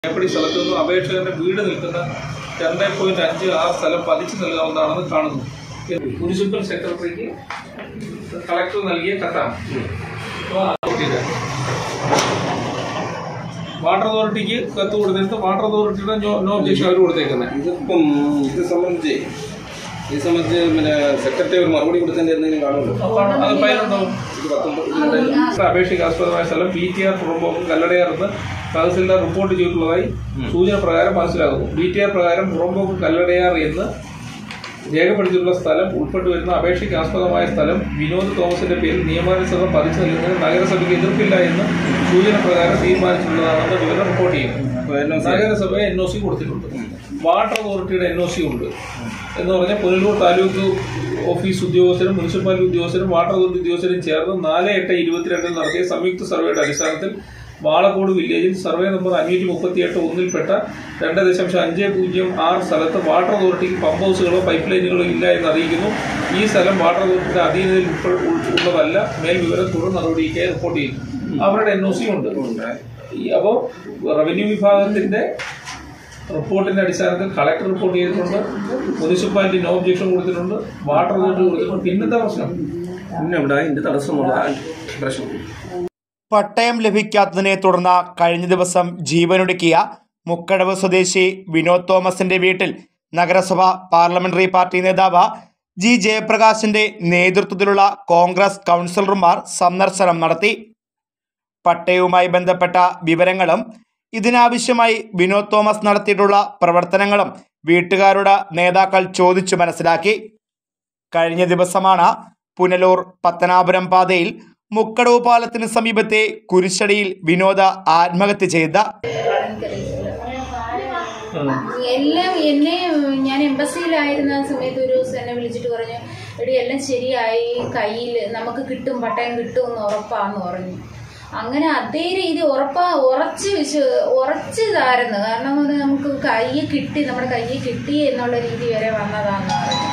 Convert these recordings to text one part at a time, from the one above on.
മേപ്പടി സ്ഥലത്തു നിന്നും അപേക്ഷകന്റെ വീട് നിൽക്കുന്ന 2.5 ആ സ്ഥലം പതിച്ചു നൽകാവുന്നതാണെന്ന് കാണുന്നു. മുനിസിപ്പൽ സെക്രട്ടറിക്ക് കളക്ടർ നൽകിയ കത്താണ്. വാട്ടർ അതോറിറ്റിക്ക് കത്ത് കൊടുത്തിട്ട് വാട്ടർ അതോറിറ്റിയുടെ നോ ഒബ്ജക്ഷൻ അവർ കൊടുത്തേക്കുന്നത്. ഇതിപ്പം ഇത് സംബന്ധിച്ച് പിന്നെ സെക്രട്ടറി ഒരു മറുപടി കൊടുത്തതിന്റെ എന്തെങ്കിലും കാണുമല്ലോ. അത് ഫയലുണ്ടാവും. അപേക്ഷയ്ക്കാസ്പദമായ സ്ഥലം PTR പുറമ്പോക്ക് കല്ലടയാറെന്ന് തഹസിൽദാർ റിപ്പോർട്ട് ചെയ്തിട്ടുള്ളതായി സൂചന പ്രകാരം മനസ്സിലാകുന്നു. BTR പ്രകാരം പുറമ്പോക്ക് കല്ലടയാർ എന്ന് രേഖപ്പെടുത്തിയിട്ടുള്ള സ്ഥലം ഉൾപ്പെട്ടു വരുന്ന അപേക്ഷയ്ക്കാസ്പദമായ സ്ഥലം വിനോദ് തോമസിന്റെ പേരിൽ നിയമാനുസൃതം പതിച്ചു നൽകുന്നതിന് നഗരസഭയ്ക്ക് എതിർപ്പില്ല എന്ന് സൂചന പ്രകാരം തീരുമാനിച്ചിട്ടുള്ളതാണെന്ന് വിവരം റിപ്പോർട്ട് ചെയ്യുന്നു. നഗരസഭ NOC കൊടുത്തിട്ടുണ്ട്. വാട്ടർ അതോറിറ്റിയുടെ NOC ഉണ്ട് എന്ന് പറഞ്ഞാൽ പുനലൂർ താലൂക്ക് ഓഫീസ് ഉദ്യോഗസ്ഥരും മുനിസിപ്പാലിറ്റി ഉദ്യോഗസ്ഥരും വാട്ടർ അതോറിറ്റി ഉദ്യോഗസ്ഥരും ചേർന്ന് 4/8/22 നടത്തിയ സംയുക്ത സർവേയുടെ അടിസ്ഥാനത്തിൽ വാളക്കോട് വില്ലേജിൽ സർവേ നമ്പർ 538/1 2.506 സ്ഥലത്ത് വാട്ടർ അതോറിറ്റിക്ക് പമ്പ് ഹൗസുകളോ പൈപ്പ് ലൈനുകളോ ഇല്ല എന്ന് അറിയിക്കുന്നു. ഈ സ്ഥലം വാട്ടർ അതോറിറ്റിയുടെ അധീനതയിൽ ഉള്ളതല്ല. മേൽവിവരം തുടർ നടപടിക്കായി റിപ്പോർട്ട് ചെയ്യുന്നു. അവരുടെ NOC ഉണ്ട്. അപ്പോൾ റവന്യൂ വിഭാഗത്തിന്റെ റിപ്പോർട്ടിന്റെ അടിസ്ഥാനത്തിൽ കളക്ടർ റിപ്പോർട്ട് ചെയ്തിട്ടുണ്ട്. മുനിസിപ്പാലിറ്റി നോ ഒബ്ജക്ഷൻ കൊടുത്തിട്ടുണ്ട്. വാട്ടർ അതോറിറ്റി കൊടുത്തിട്ടുണ്ട്. പിന്നത്തെ പ്രശ്നം തടസ്സമുള്ള പ്രശ്നം പട്ടയം ലഭിക്കാത്തതിനെ തുടർന്ന് കഴിഞ്ഞ ദിവസം ജീവനൊടുക്കിയ മുക്കടവ് സ്വദേശി വിനോദ് തോമസിന്റെ വീട്ടിൽ നഗരസഭ പാർലമെന്ററി പാർട്ടി നേതാവ് G. ജയപ്രകാശിന്റെ നേതൃത്വത്തിലുള്ള കോൺഗ്രസ് കൗൺസിലർമാർ സന്ദർശനം നടത്തി. പട്ടയവുമായി ബന്ധപ്പെട്ട വിവരങ്ങളും ഇതിനാവശ്യമായി വിനോദ് തോമസ് നടത്തിയിട്ടുള്ള പ്രവർത്തനങ്ങളും വീട്ടുകാരോട് നേതാക്കൾ ചോദിച്ചു മനസ്സിലാക്കി. കഴിഞ്ഞ ദിവസമാണ് പുനലൂർ പത്തനാപുരം പാതയിൽ മുക്കടവ് പാലത്തിന് സമീപത്തെ കുരിശടിയിൽ വിനോദ ആത്മഹത്യ ചെയ്ത എല്ലാം എന്നെ ഞാൻ എംബസിയിലായിരുന്ന സമയത്ത് ഒരു ദിവസം എന്നെ വിളിച്ചിട്ട് പറഞ്ഞു, എടി എല്ലാം ശരിയായി, കയ്യിൽ നമുക്ക് കിട്ടും, പട്ടയം കിട്ടുമെന്ന് ഉറപ്പാന്ന് പറഞ്ഞു. അങ്ങനെ അതേ രീതി ഉറച്ചതായിരുന്നു. കാരണം നമുക്ക് നമ്മുടെ കയ്യിൽ കിട്ടി എന്നുള്ള രീതി വരെ വന്നതാന്ന് പറഞ്ഞു.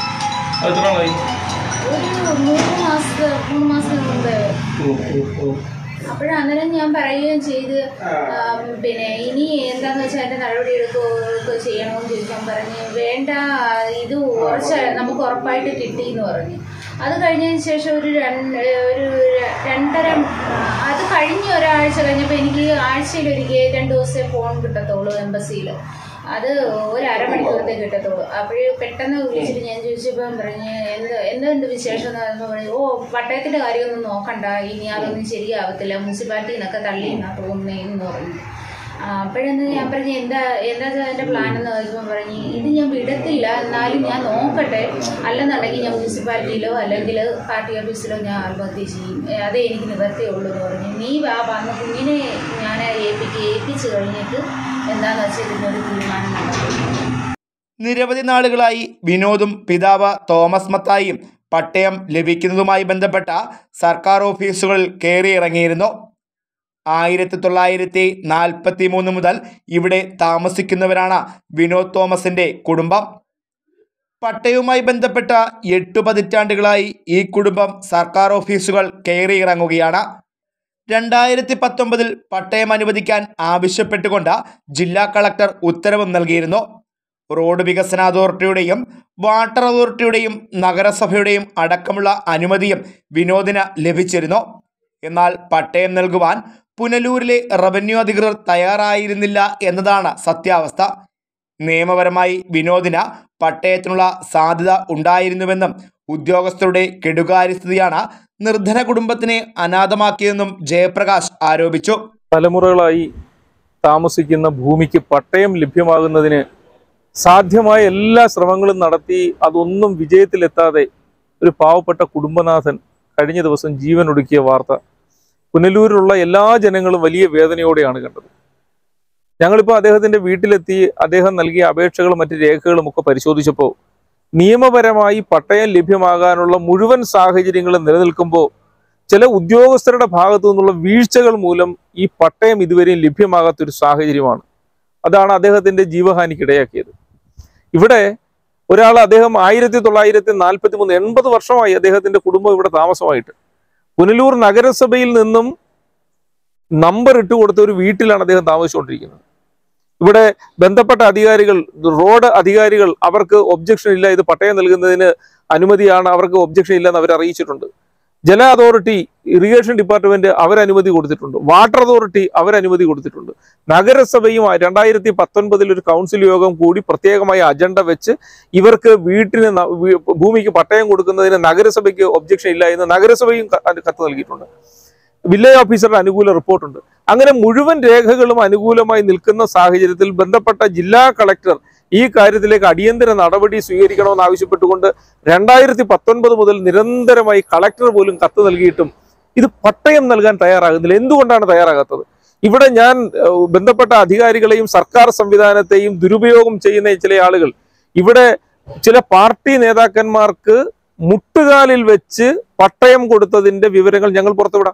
ഒരു 3 മാസത്തിന് മുമ്പേ. അപ്പോഴന്നേരം ഞാൻ പറയുകയും ചെയ്ത് പിന്നെ ഇനി എന്താന്ന് വെച്ചാൽ അതിന്റെ നടപടി എടുക്കുകയോ ചെയ്യണമെന്ന് ചോദിക്കാൻ പറഞ്ഞ് വേണ്ട, ഇത് നമുക്ക് ഉറപ്പായിട്ട് കിട്ടിയെന്ന് പറഞ്ഞു. അത് കഴിഞ്ഞതിന് ശേഷം ഒരു 2.5 അത് കഴിഞ്ഞ് ഒരാഴ്ച കഴിഞ്ഞപ്പോൾ എനിക്ക് ആഴ്ചയിലൊരിക്കൽ 2 ദിവസമേ ഫോൺ കിട്ടത്തുള്ളൂ എംബസിയിൽ. അത് ഒരു അരമണിക്കൂറത്തെ കിട്ടത്തുള്ളൂ. അപ്പോഴേ പെട്ടെന്ന് വിളിച്ചിട്ട് ഞാൻ ചോദിച്ചപ്പോൾ പറഞ്ഞ് എന്തുണ്ട് വിശേഷം എന്ന് പറയുമ്പോൾ പറഞ്ഞു, പട്ടയത്തിൻ്റെ കാര്യമൊന്നും നോക്കണ്ട, ഇനി അതൊന്നും ശരിയാവത്തില്ല, മുനിസിപ്പാലിറ്റിയിൽ നിന്നൊക്കെ തള്ളിയെന്നാ തോന്നുന്നതെന്ന് പറഞ്ഞു. അപ്പോഴെന്ന് ഞാൻ പറഞ്ഞു എന്താ അതിൻ്റെ പ്ലാൻ എന്ന് ചോദിച്ചപ്പോൾ പറഞ്ഞ് ഇത് ഞാൻ വിടത്തില്ല, എന്നാലും ഞാൻ നോക്കട്ടെ, അല്ലെന്നുണ്ടെങ്കിൽ ഞാൻ മുനിസിപ്പാലിറ്റിയിലോ അല്ലെങ്കിൽ പാർട്ടി ഓഫീസിലോ ഞാൻ ആത്മഹത്യ ചെയ്യും, അതേ എനിക്ക് നിവർത്തിയുള്ളൂ എന്ന് പറഞ്ഞു. നീ വന്ന് കുഞ്ഞിനെ ഞാൻ ഏൽപ്പിച്ച് കഴിഞ്ഞിട്ട് എന്താണെന്ന് വെച്ചാൽ ഇതിനൊരു തീരുമാനം നടത്തും. നിരവധി നാളുകളായി വിനോദും പിതാവ് തോമസ് മത്തായിയും പട്ടയം ലഭിക്കുന്നതുമായി ബന്ധപ്പെട്ട സർക്കാർ ഓഫീസുകളിൽ കയറിയിറങ്ങിയിരുന്നു. 1943 മുതൽ ഇവിടെ താമസിക്കുന്നവരാണ് വിനോദ് തോമസിന്റെ കുടുംബം. പട്ടയവുമായി ബന്ധപ്പെട്ട 8 പതിറ്റാണ്ടുകളായി ഈ കുടുംബം സർക്കാർ ഓഫീസുകൾ കയറിയിറങ്ങുകയാണ്. 2019 പട്ടയം അനുവദിക്കാൻ ആവശ്യപ്പെട്ടുകൊണ്ട് ജില്ലാ കളക്ടർ ഉത്തരവും നൽകിയിരുന്നു. റോഡ് വികസന അതോറിറ്റിയുടെയും വാട്ടർ അതോറിറ്റിയുടെയും നഗരസഭയുടെയും അടക്കമുള്ള അനുമതിയും വിനോദിന് ലഭിച്ചിരുന്നു. എന്നാൽ പട്ടയം നൽകുവാൻ പുനലൂരിലെ റവന്യൂ അധികൃതർ തയ്യാറായിരുന്നില്ല എന്നതാണ് സത്യാവസ്ഥ. നിയമപരമായി വിനോദിന് പട്ടയത്തിനുള്ള സാധ്യത ഉണ്ടായിരുന്നുവെന്നും ഉദ്യോഗസ്ഥരുടെ കെടുകാര്യസ്ഥതയാണ് നിർധന കുടുംബത്തിനെ അനാഥമാക്കിയതെന്നും ജയപ്രകാശ് ആരോപിച്ചു. തലമുറകളായി താമസിക്കുന്ന ഭൂമിക്ക് പട്ടയം ലഭ്യമാകുന്നതിന് സാധ്യമായ എല്ലാ ശ്രമങ്ങളും നടത്തി അതൊന്നും വിജയത്തിലെത്താതെ ഒരു പാവപ്പെട്ട കുടുംബനാഥൻ കഴിഞ്ഞ ദിവസം ജീവനൊടുക്കിയ വാർത്ത പുനലൂരിലുള്ള എല്ലാ ജനങ്ങളും വലിയ വേദനയോടെയാണ് കണ്ടത്. ഞങ്ങളിപ്പോൾ അദ്ദേഹത്തിൻ്റെ വീട്ടിലെത്തി അദ്ദേഹം നൽകിയ അപേക്ഷകളും മറ്റ് രേഖകളും ഒക്കെ പരിശോധിച്ചപ്പോൾ നിയമപരമായി പട്ടയം ലഭ്യമാകാനുള്ള മുഴുവൻ സാഹചര്യങ്ങളും നിലനിൽക്കുമ്പോൾ ചില ഉദ്യോഗസ്ഥരുടെ ഭാഗത്തു നിന്നുള്ള വീഴ്ചകൾ മൂലം ഈ പട്ടയം ഇതുവരെയും ലഭ്യമാകാത്തൊരു സാഹചര്യമാണ്. അതാണ് അദ്ദേഹത്തിൻ്റെ ജീവഹാനിക്കിടയാക്കിയത്. ഇവിടെ അദ്ദേഹം 1943 80 വർഷമായി അദ്ദേഹത്തിൻ്റെ കുടുംബം ഇവിടെ താമസമായിട്ട് പുനലൂർ നഗരസഭയിൽ നിന്നും നമ്പർ ഇട്ട് കൊടുത്ത ഒരു വീട്ടിലാണ് അദ്ദേഹം താമസിച്ചുകൊണ്ടിരിക്കുന്നത്. ഇവിടെ ബന്ധപ്പെട്ട അധികാരികൾ, റോഡ് അധികാരികൾ അവർക്ക് ഒബ്ജക്ഷൻ ഇല്ല, ഇത് പട്ടയം നൽകുന്നതിന് അനുമതിയാണ്, അവർക്ക് ഒബ്ജക്ഷൻ ഇല്ലെന്ന് അവർ അറിയിച്ചിട്ടുണ്ട്. ജല അതോറിറ്റി, ഇറിഗേഷൻ ഡിപ്പാർട്ട്മെന്റ് അവരനുമതി കൊടുത്തിട്ടുണ്ട്. വാട്ടർ അതോറിറ്റി അവരനുമതി കൊടുത്തിട്ടുണ്ട്. നഗരസഭയും 2019 ഒരു കൗൺസിൽ യോഗം കൂടി പ്രത്യേകമായ അജണ്ട വെച്ച് ഇവർക്ക് ഭൂമിക്ക് പട്ടയം കൊടുക്കുന്നതിന് നഗരസഭയ്ക്ക് ഒബ്ജക്ഷൻ ഇല്ല എന്ന് നഗരസഭയും കത്ത് നൽകിയിട്ടുണ്ട്. വില്ലേജ് ഓഫീസറുടെ അനുകൂല റിപ്പോർട്ടുണ്ട്. അങ്ങനെ മുഴുവൻ രേഖകളും അനുകൂലമായി നിൽക്കുന്ന സാഹചര്യത്തിൽ ബന്ധപ്പെട്ട ജില്ലാ കളക്ടർ ഈ കാര്യത്തിലേക്ക് അടിയന്തര നടപടി സ്വീകരിക്കണമെന്ന് ആവശ്യപ്പെട്ടുകൊണ്ട് 2019 മുതൽ നിരന്തരമായി കളക്ടർ പോലും കത്ത് നൽകിയിട്ടും ഇത് പട്ടയം നൽകാൻ തയ്യാറാകുന്നില്ല. എന്തുകൊണ്ടാണ് തയ്യാറാകാത്തത്? ഇവിടെ ഞാൻ ബന്ധപ്പെട്ട അധികാരികളെയും സർക്കാർ സംവിധാനത്തെയും ദുരുപയോഗം ചെയ്യുന്ന ചില ആളുകൾ, ഇവിടെ ചില പാർട്ടി നേതാക്കന്മാർക്ക് മുട്ടുകാലിൽ വെച്ച് പട്ടയം കൊടുത്തതിന്റെ വിവരങ്ങൾ ഞങ്ങൾ പുറത്തുവിടാം.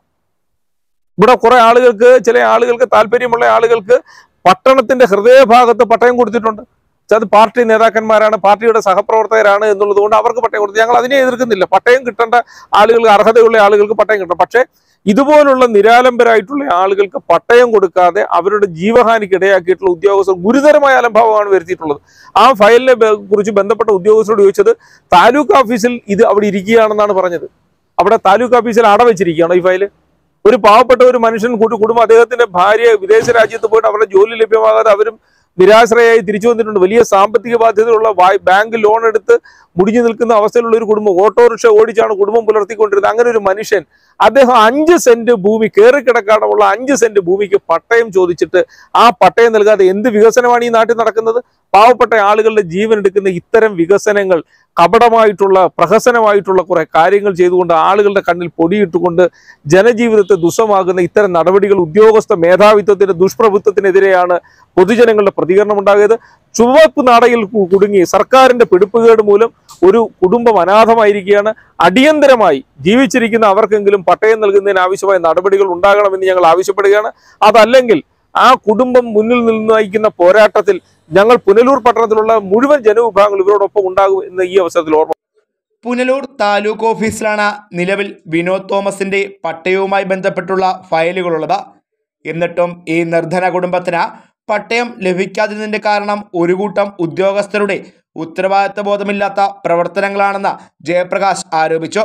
ഇവിടെ കുറെ ആളുകൾക്ക്, ചില ആളുകൾക്ക്, താല്പര്യമുള്ള ആളുകൾക്ക് പട്ടണത്തിന്റെ ഹൃദയഭാഗത്ത് പട്ടയം കൊടുത്തിട്ടുണ്ട്. അത് പാർട്ടി നേതാക്കന്മാരാണ്, പാർട്ടിയുടെ സഹപ്രവർത്തകരാണ് എന്നുള്ളത് കൊണ്ട് അവർക്ക് പട്ടയം കൊടുത്തു. ഞങ്ങൾ അതിനെ എതിർക്കുന്നില്ല. പട്ടയം കിട്ടേണ്ട ആളുകൾക്ക്, അർഹതയുള്ള ആളുകൾക്ക് പട്ടയം കിട്ടണം. പക്ഷേ ഇതുപോലുള്ള നിരാലംബരായിട്ടുള്ള ആളുകൾക്ക് പട്ടയം കൊടുക്കാതെ അവരുടെ ജീവഹാനിക്ക് ഇടയാക്കിയിട്ടുള്ള ഉദ്യോഗസ്ഥർ ഗുരുതരമായ അലംഭാവമാണ് വരുത്തിയിട്ടുള്ളത്. ആ ഫയലിനെ കുറിച്ച് ബന്ധപ്പെട്ട ഉദ്യോഗസ്ഥരോട് ചോദിച്ചത് താലൂക്ക് ഓഫീസിൽ ഇത് അവിടെ ഇരിക്കുകയാണെന്നാണ് പറഞ്ഞത്. അവിടെ താലൂക്ക് ഓഫീസിൽ അടവെച്ചിരിക്കുകയാണോ ഈ ഫയല്? ഒരു പാവപ്പെട്ട ഒരു മനുഷ്യൻ കുടുംബം, അദ്ദേഹത്തിന്റെ ഭാര്യ വിദേശ രാജ്യത്ത് പോയിട്ട് അവരുടെ ജോലി ലഭ്യമാകാതെ അവരും നിരാശ്രയായി തിരിച്ചു വന്നിട്ടുണ്ട്. വലിയ സാമ്പത്തിക ബാധ്യതയുള്ള ബാങ്ക് ലോൺ എടുത്ത് മുടിഞ്ഞു നിൽക്കുന്ന അവസ്ഥയിലുള്ള ഒരു കുടുംബം, ഓട്ടോറിക്ഷ ഓടിച്ചാണ് കുടുംബം പുലർത്തിക്കൊണ്ടിരുന്നത്. അങ്ങനെ ഒരു മനുഷ്യൻ, അദ്ദേഹം 5 സെന്റ് ഭൂമി, കയറിക്കിടക്കാനുള്ള 5 സെന്റ് ഭൂമിക്ക് പട്ടയം ചോദിച്ചിട്ട് ആ പട്ടയം നൽകാതെ എന്ത് വികസനമാണ് ഈ നാട്ടിൽ നടക്കുന്നത്? പാവപ്പെട്ട ആളുകളുടെ ജീവൻ എടുക്കുന്ന ഇത്തരം വികസനങ്ങൾ, കപടമായിട്ടുള്ള, പ്രഹസനമായിട്ടുള്ള കുറെ കാര്യങ്ങൾ ചെയ്തുകൊണ്ട് ആളുകളുടെ കണ്ണിൽ പൊടിയിട്ടുകൊണ്ട് ജനജീവിതത്തെ ദുസ്സമാകുന്ന ഇത്തരം നടപടികൾ, ഉദ്യോഗസ്ഥ മേധാവിത്വത്തിന്റെ ദുഷ്പ്രഭുത്വത്തിനെതിരെയാണ് പൊതുജനങ്ങളുടെ പ്രതികരണം ഉണ്ടാകിയത്. ചുവപ്പ് നാടയിൽ കുടുങ്ങി സർക്കാരിന്റെ പിടിപ്പുകേട് മൂലം ഒരു കുടുംബം അനാഥമായിരിക്കുകയാണ്. അടിയന്തരമായി ജീവിച്ചിരിക്കുന്ന അവർക്കെങ്കിലും പട്ടയം നൽകുന്നതിന് ആവശ്യമായ നടപടികൾ ഉണ്ടാകണമെന്ന് ഞങ്ങൾ ആവശ്യപ്പെടുകയാണ്. അതല്ലെങ്കിൽ ആ കുടുംബം മുന്നിൽ നിന്ന് നയിക്കുന്ന പോരാട്ടത്തിൽ ഞങ്ങൾ പുനലൂർ പട്ടണത്തിലുള്ള മുഴുവൻ ജനവിഭാഗങ്ങൾ ഇവരോടൊപ്പം ഉണ്ടാകും എന്ന് ഈ അവസരത്തിൽ ഓർമ്മ. പുനലൂർ താലൂക്ക് ഓഫീസിലാണ് നിലവിൽ വിനോദ് തോമസിന്റെ പട്ടയവുമായി ബന്ധപ്പെട്ടുള്ള ഫയലുകളുള്ളത്. എന്നിട്ടും ഈ നിർധന കുടുംബത്തിന് പട്ടയം ലഭിക്കാതിരുന്നതിന്റെ കാരണം ഒരു കൂട്ടം ഉദ്യോഗസ്ഥരുടെ ഉത്തരവാദിത്ത ബോധമില്ലാത്ത പ്രവർത്തനങ്ങളാണെന്ന് ജയപ്രകാശ് ആരോപിച്ചു.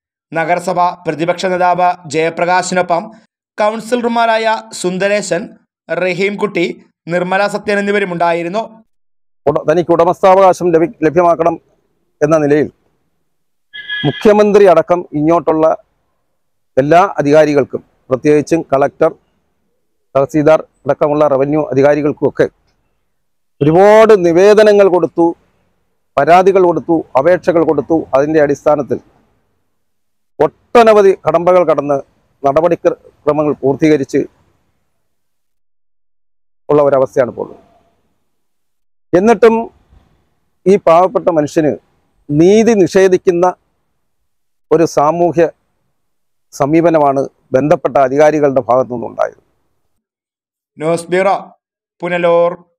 നഗരസഭ പ്രതിപക്ഷ നേതാവ് ജയപ്രകാശിനൊപ്പം കൗൺസിലർമാരായ സുന്ദരേശൻ, റഹീംകുട്ടി, നിർമ്മല സത്യൻ എന്നിവരും ഉണ്ടായിരുന്നു. തനിക്ക് ഉടമസ്ഥാവകാശം ലഭ്യമാക്കണം എന്ന നിലയിൽ മുഖ്യമന്ത്രി അടക്കം ഇങ്ങോട്ടുള്ള എല്ലാ അധികാരികൾക്കും, പ്രത്യേകിച്ചും കളക്ടർ, തഹസീൽദാർ അടക്കമുള്ള റവന്യൂ അധികാരികൾക്കുമൊക്കെ ഒരുപാട് നിവേദനങ്ങൾ കൊടുത്തു, പരാതികൾ കൊടുത്തു, അപേക്ഷകൾ കൊടുത്തു. അതിൻ്റെ അടിസ്ഥാനത്തിൽ ഒട്ടനവധി കടമ്പകൾ കടന്ന് നടപടിക്രമങ്ങൾ പൂർത്തീകരിച്ച് ഉള്ള ഒരവസ്ഥയാണ് ഇപ്പോൾ. എന്നിട്ടും ഈ പാവപ്പെട്ട മനുഷ്യന് നീതി നിഷേധിക്കുന്ന ഒരു സാമൂഹ്യ സമീപനമാണ് ബന്ധപ്പെട്ട അധികാരികളുടെ ഭാഗത്തു നിന്നുണ്ടായത്. News bureau, Punalur.